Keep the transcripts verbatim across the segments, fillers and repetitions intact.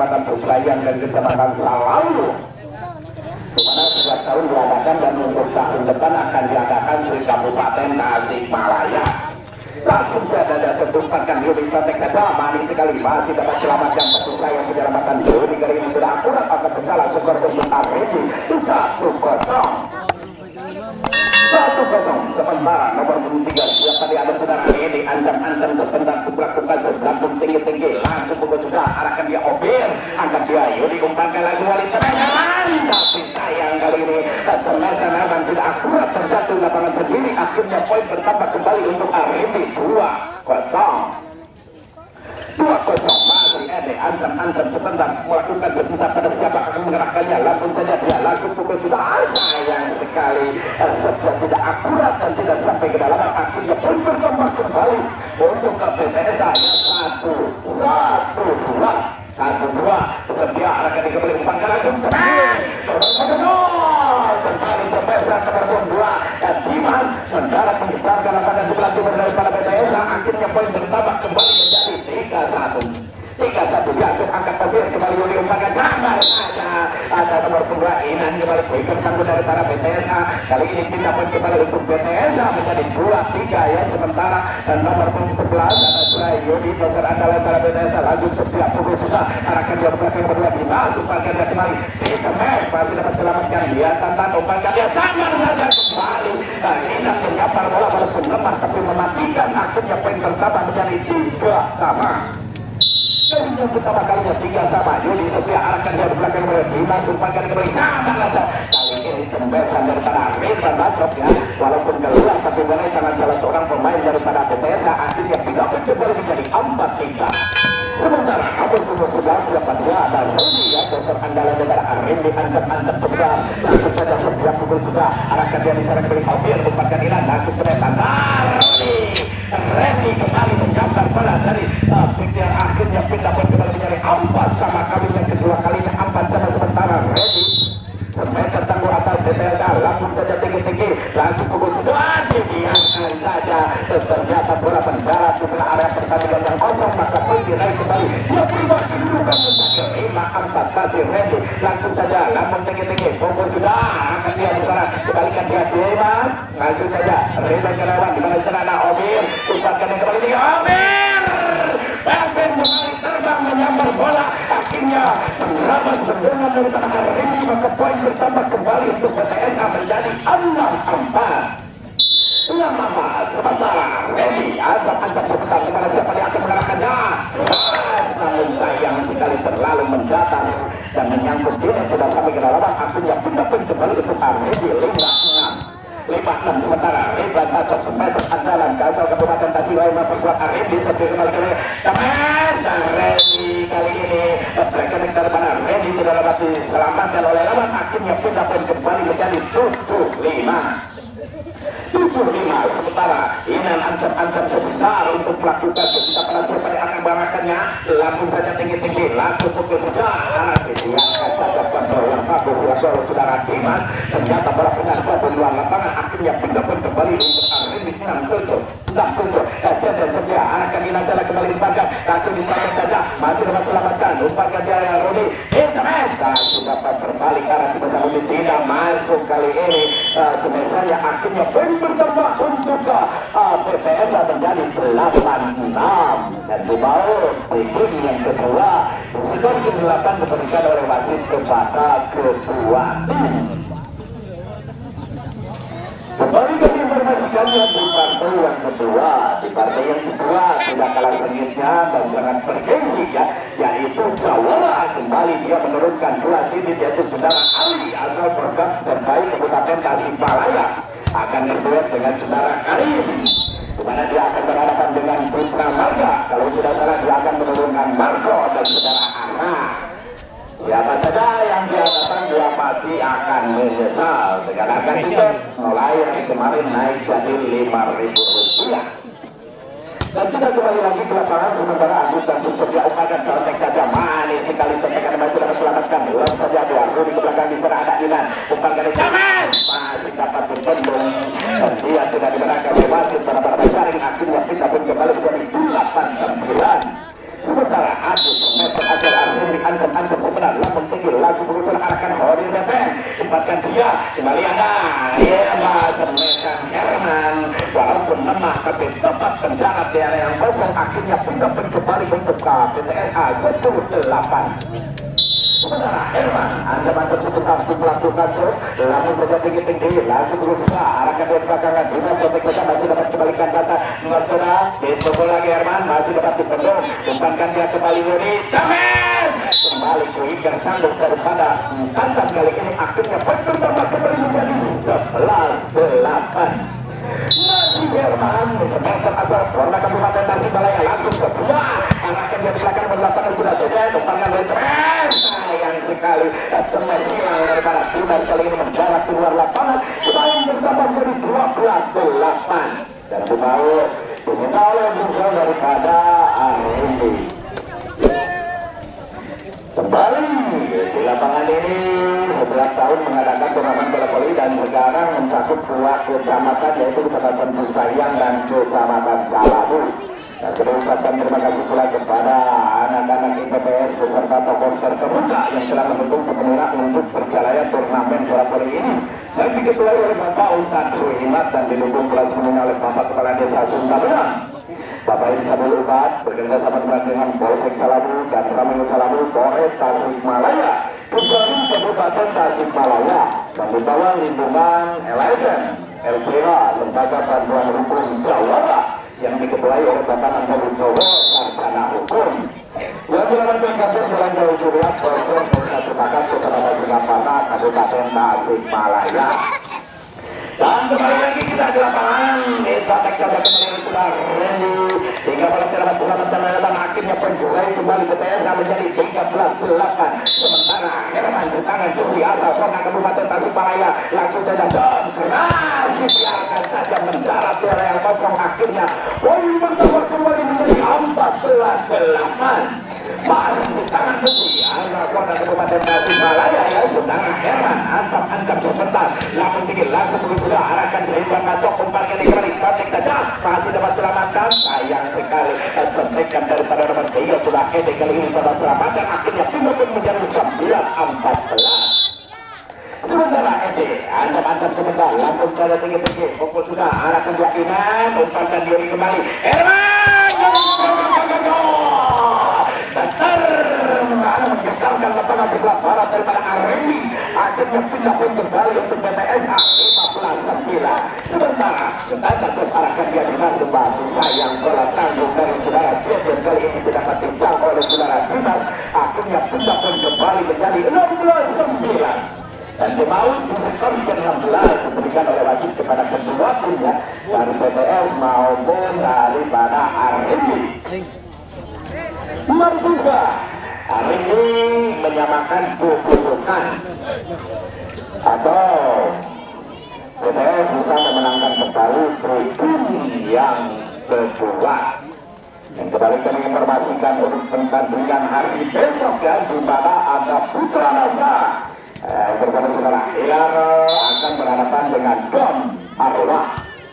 Kecamatan Sesuaian dan Kecamatan Salawu, di mana setiap tahun diadakan dan untuk tahun depan akan diadakan di Kabupaten Tasikmalaya. Langsung sudah ada sebutkan Yudi kontek saja, manis sekali masih dapat selamatkan petugas yang menyelamatkan Yudi kali ini sudah akurat akan bersalah skor untuk Aridi satu kosong. Satu kosong sementara nomor tiga siap tadi ada saudara ini ancam-ancam sebentar melakukan sebelum tinggi-tinggi langsung pukul sudah arahkan dia Obir angkat dia Yudi umpankan langsung wali terengan tapi sayang kali ini termesa Narban tidak akurat terjatuh lapangan sendiri akhirnya poin bertambah kembali untuk Aridi dua kosong. Dua kosong masih Ede ancam-ancam sebentar melakukan sebentar pada siapa akan mengerahkannya langsung saja dia langsung pukul sudah sayang sekali sesuatu tidak akurat dan tidak sampai ke dalam akhirnya pun bertambah kembali untuk ke P T S saya satu satu dua satu dua setia akan dikembali umpankan langsung cepat kembali sebesar nomor dua dan Dimas mendarat menggetarkan lapangan sebelah timur daripada P T S akhirnya poin bertambah kembali menjadi tiga satu tiga satu diasuh angkat Obir kembali Yuli umpankan sambar saja ada nomor dua Inan kembali berikan tangguh dari para P T S A kali ini pindah poin kembali untuk P T S A menjadi dua tiga ya sementara dan nomor sebelas ada Surai Yudi besar andalan para P T S A lanjut setiap pukul sudah arahkan dia belakang berdua Dimas umpankan dia kembali di Semes masih dapat selamatkan dia tantan umpankan dia sambar saja kembali dan Inan menyapar bola walaupun lemah tapi mematikan akhirnya poin bertambah menjadi tiga sama. Kali yang pertama kalinya tiga sama Yudi setia arahkan dia di belakang oleh Dimas umpankan kembali sama saja kali ini tembesan daripada Rita Bacok ya walaupun keluar tapi mulai tangan salah seorang pemain daripada P T S A akhirnya tidak kembali menjadi empat tiga. Sementara nomor pukul sebelas siapa dia ada Rudi ya besar andalan daripada Arindi antep-antep sebelah langsung saja setiap pukul sudah arahkan dia di sana kembali Obir umpankan Ilan langsung ternyata Rudi Randy kembali mengambil bola dari uh, pikir akhirnya pindah poin kembali menjadi empat sama kali yang kedua kalinya empat sama sementara Randy semeter tangguh atas P T S A langsung saja tinggi-tinggi langsung pukul sudah dibiarkan saja ternyata bola mendarat di tengah area pertandingan yang kosong maka poin diraih kembali dia berubah kedudukan menjadi lima empat masih Randy langsung saja namun tinggi-tinggi pukul sudah akan dia bersara kembalikan dia Dimas langsung saja Reza Kerawan di mana sana ada Obir umpankan yang kembali tinggi Obir Belvin kembali terbang menyambar bola akhirnya menerabas bendengan dari tanah air ini maka poin bertambah kembali untuk P T S A menjadi enam empat enam empat sementara Randy ancam-ancam sebentar di mana siapa yang akan mengalahkannya namun sayang sekali terlalu mendatang dan menyangkut dia tidak sampai ke dalam akhirnya pindah poin kembali untuk Randy lima enam lima enam sementara Ridwan Bacok semeter andalan asal Kabupaten Tasikmalaya memperkuat Randy setir kembali ke Temes Randy kali ini berkenek daripada Randy tidak dapat diselamatkan oleh lawan akhirnya pindah poin kembali menjadi tujuh lima tujuh lima sementara Inan ancam-ancam sebentar untuk melakukan ketika pada siapa yang akan mengalahkannya langsung saja tinggi-tinggi langsung pukul saja arah dibiarkan saja kontrol yang bagus ya saudara Dimas ternyata bola benar di luar lapangan akhirnya pindah pun kembali untuk Arindi enam tujuh enam tujuh dan saja arahkan Inan saja kembali umpankan langsung dicapai saja masih dapat selamatkan umpankan dia yang Rudi Jemes langsung dapat berbalik arah kita Rudi tidak masuk kali ini Jemesanya akhirnya poin bertambah untuk uh, P T S A menjadi delapan enam dan dibawa di game yang kedua skor ke delapan diberikan oleh wasit kepada kedua tim. Kembali kami informasikannya di partai yang kedua di partai yang kedua tidak kalah sengitnya dan sangat bergengsi ya yaitu Jawara kembali dia menurunkan dua sini yaitu saudara Ali asal program terbaik Kabupaten Tasikmalaya akan berduet dengan saudara Karim di mana dia akan berhadapan dengan Putra Marga kalau tidak salah dia akan menurunkan Marco dan saudara Ana siapa saja yang dihadapan dia pasti akan menyesal dengan harga tiket mulai hari kemarin naik jadi lima ribu rupiah dan tidak kembali lagi ke lapangan sementara Agus dan Setia upakan selesai saja manis sekali tekan kembali tidak selamatkan ulang saja dua Rudi ke belakang di sana ada Inan upakan dari James masih dapat berbendung dan dia tidak dibenarkan wasit pada pada jaring akhirnya kita pun kembali menjadi delapan sembilan sementara Agus meter ajar Rudi angkat akhirnya pindah kembali untuk K P T S A sepuluh delapan. Sementara Herman ancaman tersebut harus melakukan shot, langsung saja tinggi-tinggi, langsung terus ke arahkan dari belakangan. Dengan sotek saja masih dapat kembalikan data Ngertona, ditunggu lagi Herman, masih dapat dipendung, umpankan dia kembali Yoni, Jamin kembali ke ikan tanduk daripada Tantan. Kali ini akhirnya poin pertama kembali menjadi sebelas delapan. Masih Herman semeter asal warna Kabupaten Tasikmalaya langsung sesuai arahkan dia di belakang berlapangan sudah jadi umpankan dari Jamin, sayang sekali semua silang daripada Tunar kali ini mendarat keluar lapangan. Kembali bertambah menjadi dua belas delapan dan dibawa diminta oleh musuh daripada Arindi. Kembali di lapangan ini setiap tahun mengadakan turnamen bola voli dan sekarang mencakup dua kecamatan yaitu Kecamatan Pusbayang dan Kecamatan Salabu. Dan kita ucapkan terima kasih pula kepada anak-anak I P P S beserta tokoh terkemuka yang telah mendukung sepenuhnya untuk berjalannya turnamen bola voli ini. Dan diketuai oleh Bapak Ustadz Ruhimat dan didukung kelas sepenuhnya oleh Bapak Kepala Desa Sundabenang, Bapak Insabul Ubat bekerja sama dengan Polsek Salabu dan Ramil Salabu, Polres Tasikmalaya, Pusari Kabupaten Tasikmalaya, dan di bawah lindungan L S M, L P H, Lembaga Bantuan Hukum Jawa yang diketuai oleh Bapak Nanda Wibowo, Sarjana Hukum. Yang dilakukan kantor Jalan Jauh Juliat, Polsek Desa Sepakat, Kecamatan Singapura, Kabupaten Tasikmalaya. Dan kembali lagi kita di lapangan Desatek saja kembali sudah ready hingga pada terdapat selamat dan akhirnya penjurai kembali ke T S A menjadi tiga belas delapan. Sementara Herman setangan Tusi asal Kota Kabupaten Tasikmalaya langsung saja jam keras dibiarkan saja mendarat di area yang kosong. Akhirnya poin pertama kembali menjadi empat belas delapan. Masih setangan Tusi asal Kota Kabupaten Tasikmalaya ya. Setangan Herman angkat-angkat sebentar langsung tinggi langsung sudah arahkan seimbang ngacok umpannya dikembali cantik saja masih dapat selamatkan, sayang sekali cantikan daripada nomor tiga sudah Ede kali ini dapat selamatkan. Akhirnya pindah pun menjadi sembilan empat belas. Sementara Ede ancam-ancam sebentar langsung pada tinggi-tinggi pukul sudah arahkan yakinan umpankan diri kembali Herman Tetar menggetarkan lapangan sebelah barat daripada Aremi. Akhirnya pindah pun kembali untuk B T S A lima belas sembilan. Sementara Tata arahkan dia di masuk batu, sayang bola tanggung dari saudara Jejen kali ini tidak dapat dijangkau oleh saudara Dimas. Akhirnya pindah pun kembali menjadi enam belas sembilan. Dan dimau di skor enam belas diberikan oleh wajib kepada kedua timnya dari B T S maupun daripada Aremi. Marbuga hari ini menyamakan kedudukan atau B T S bisa memenangkan kembali tribun yang kedua. Yang kembali kami informasikan untuk pertandingan hari besok ya, di mana ada Putra Nasa eh, bersama saudara Ilaro akan berhadapan dengan Gom Arwah.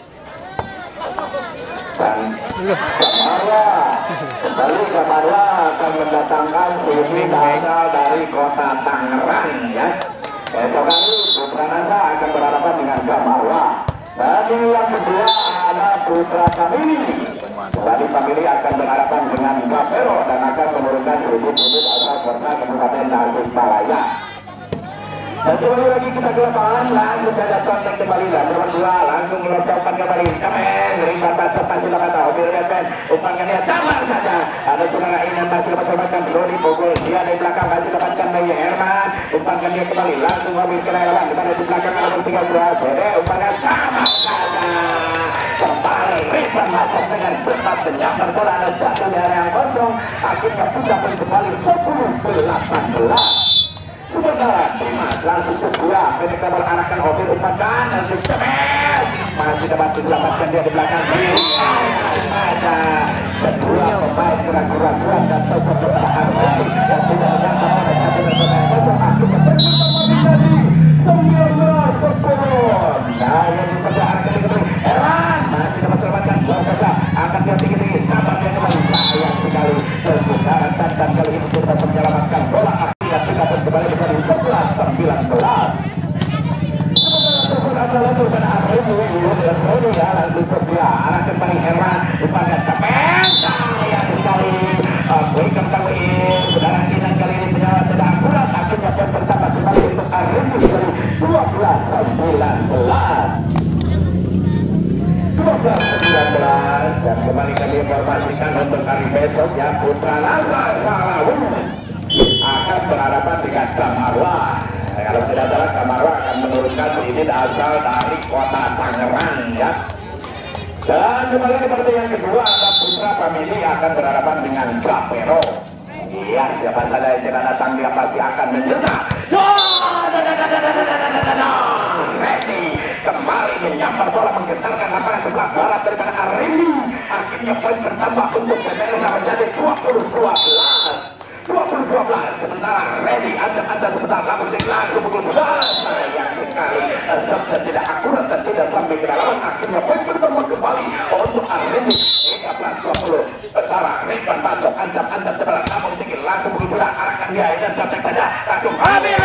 Dan Gamarwa kembali Gamarwa akan mendatangkan Sini Nasa dari kota Tangerang ya. Besok hari Putra Nasa akan berhadapan dengan Gamarwa. Dan yang kedua ada Putra Kamili. Tadi Kamili akan berhadapan dengan Gapero dan akan menurunkan Sisi Putut asal kota Kabupaten Tasikmalaya. Dan kembali lagi kita ke lapangan, langsung saja contek kembali lah, nomor dua langsung melontarkan kembali Kamen, rimbat bacot masih dapat tahu Hobi Rebet, umpankan dia sama saja ada saudara Inan masih dapat selamatkan Brody Bogor, dia di belakang masih dapatkan Bayi Herman, umpankan dia kembali langsung Hobi Kelayawan, kita di belakang ada bertiga sudah Bede, umpankan sama saja kembali rimbat bacot dengan berat menyambar bola dan jatuh di area yang kosong. Akhirnya pindah pun kembali sepuluh delapan belas. Sementara Dimas langsung sebuah pendek double arahkan Obir umpankan dan Cemet masih dapat diselamatkan dia di belakang ada kedua pemain gerak-gerak dan sesuatu arti dan tidak menyangka oleh kabinet pemain kosong. Akhirnya berkembang sembilan belas sepuluh. Nah yang disaja arahkan dikembali Herman masih dapat selamatkan bola saja akan dia tinggi-tinggi sabar dia kembali, sayang sekali kesudaran dan kali ini sudah menyelamatkan bola. Kita kembali menjadi sebelas sembilan belas. Sementara adalah berbeda Aremi dan Rodi ya langsung sebelah arah kembali Herman umpankan sampai berhadapan dengan Kamarwa. Nah, kalau tidak salah Kamarwa akan menurunkan ini asal dari kota Tangerang ya. Dan kembali di pertandingan kedua ada Putra Family akan berhadapan dengan Gapero. Iya, siapa saja yang tidak datang dia pasti akan menyesal. Ready kembali menyambar bola menggetarkan lapangan sebelah barat daripada Aremi. Akhirnya poin bertambah untuk P P S menjadi dua puluh dua belas. dua puluh dua belas. Sementara Ready ada-ada sebentar langsung langsung pukul belas. Sayang sekali serta tidak akurat dan tidak sampai ke dalam. Akhirnya poin bertambah kembali untuk Aremi. tiga belas dua puluh. Sementara Ridwan Batok andap-andap tebalan namun tinggi langsung pukul bola arahkan dia dan datang saja langsung Amir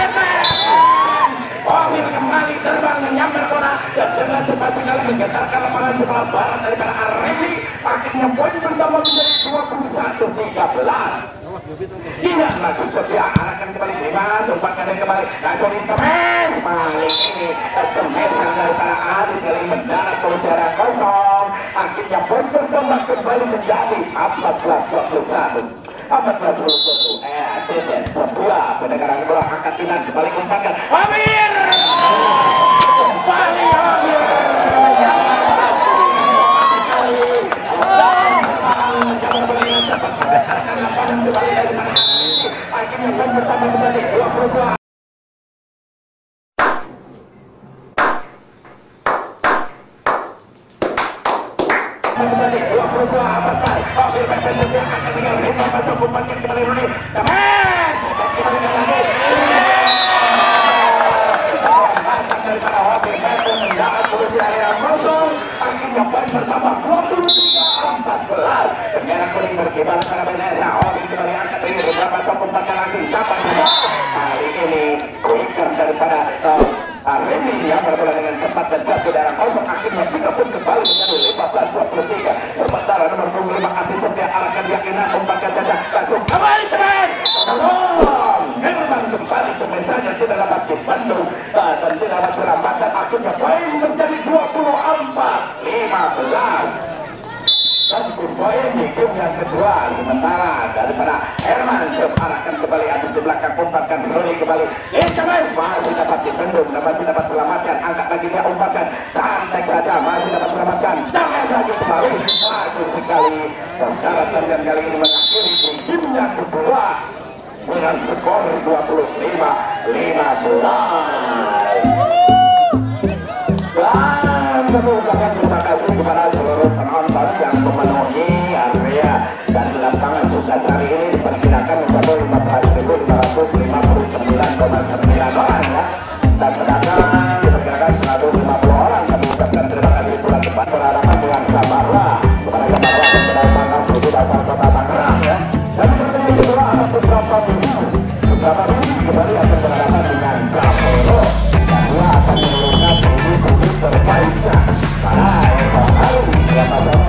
Amir kembali terbang menyambar bola dan dengan cepat sekali menggetarkan lapangan sebelah barat daripada Aremi. Akhirnya poin bertambah menjadi dua puluh satu tiga belas. Tidak maju sosial arahkan kembali lima tempatkan kembali langsung Cemes balik ini Cemes daripada Adi kali mendarat ke udara kosong. Akhirnya poin bertambah kembali menjadi empat belas dua puluh satu. empat belas dua puluh satu. Eh, Cecet sebuah pendengaran bola angkat tinan kembali umpankan Amir kembali Amir akhirnya poin bertambah menjadi dua puluh dua. Menjadi dua puluh dua abad baik. Amir Benjamin akan tinggal lima baca umpankan kembali Rudi. Teman, kembali lagi. Daripada Amir Benjamin mendarat turun di area kosong. Akhirnya poin bertambah dua puluh tiga empat belas. Merah kuning berkibar pada Benesa. Amir kembali angkat ini beberapa cok umpankan langsung capai. Kali ini quicker daripada Aremi yang berbola dengan cepat dan jatuh dalam kosong. Akhirnya kita pun kembali menjadi lima belas dua puluh tiga. Sementara nomor punggung lima Ati Setia arahkan dia kena umpankan saja langsung kembali teman. Tolong Herman kembali teman saja tidak dapat dibendung dan tidak dapat selamatkan. Akhirnya poin menjadi dua puluh empat lima belas. Dan poin di game yang kedua sementara daripada Herman arahkan kembali atas di belakang umpankan Roni kembali Ismail masih dapat dibendung masih dapat selamatkan angkat lagi dia umpankan santai saja masih dapat selamatkan jangan lagi kembali bagus sekali saudara dan kali ini mengakhiri di game yang kedua dengan skor dua puluh lima lima belas. Dan kami ucapkan terima kasih kepada seluruh penonton yang memenuhi area dan lapangan Sukasari ini diperkirakan mencapai lima belas ribu lima ratus lima puluh sembilan koma sembilan orang ya. Dan pendatang diperkirakan seratus lima puluh orang. Kami ucapkan terima kasih pula tepat berhadapan dengan Kamarwa kepada Kamarwa dan berhadapan suku dasar kota Tangerang ya. Dan di pertandingan kedua ada beberapa minggu beberapa minggu kembali akan berhadapan dengan Gapero. Kedua akan menurunkan ini terbaiknya. Karena yang selalu siapa saja